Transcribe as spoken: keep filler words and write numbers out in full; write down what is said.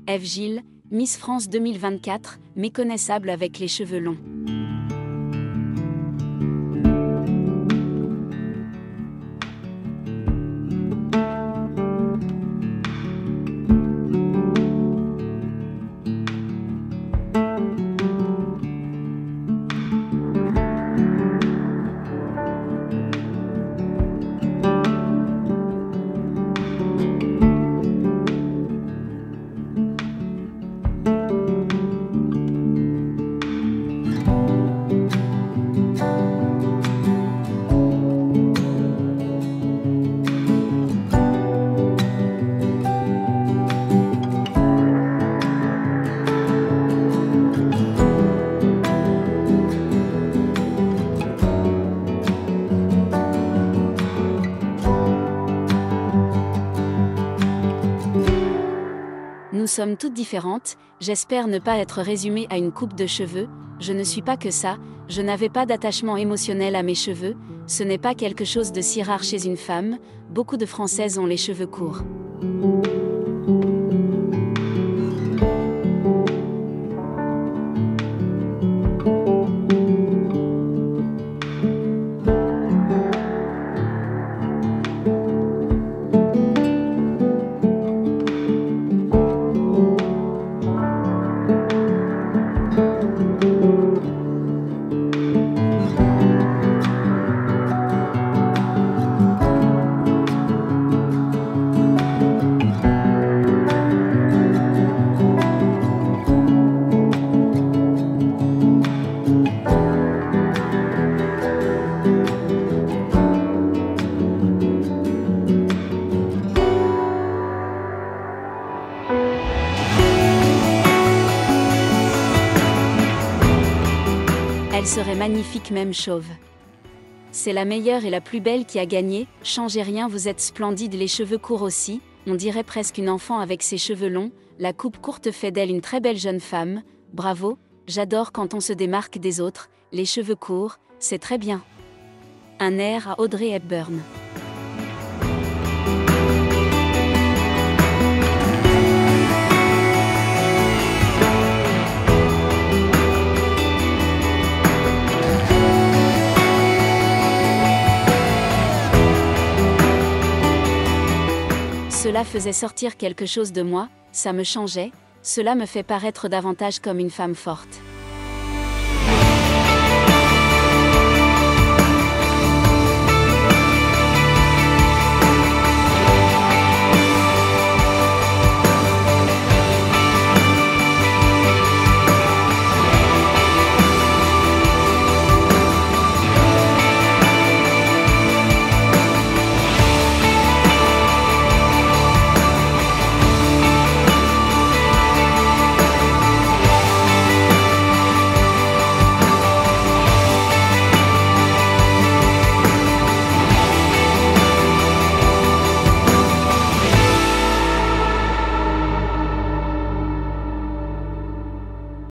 Ève Gilles, Miss France deux mille vingt-quatre, méconnaissable avec les cheveux longs. Nous sommes toutes différentes, j'espère ne pas être résumée à une coupe de cheveux, je ne suis pas que ça, je n'avais pas d'attachement émotionnel à mes cheveux, ce n'est pas quelque chose de si rare chez une femme, beaucoup de Françaises ont les cheveux courts. Elle serait magnifique même chauve. C'est la meilleure et la plus belle qui a gagné, changez rien, vous êtes splendide, les cheveux courts aussi, on dirait presque une enfant avec ses cheveux longs, la coupe courte fait d'elle une très belle jeune femme, bravo, j'adore quand on se démarque des autres, les cheveux courts, c'est très bien. Un air à Audrey Hepburn. Cela faisait sortir quelque chose de moi, ça me changeait, cela me fait paraître davantage comme une femme forte.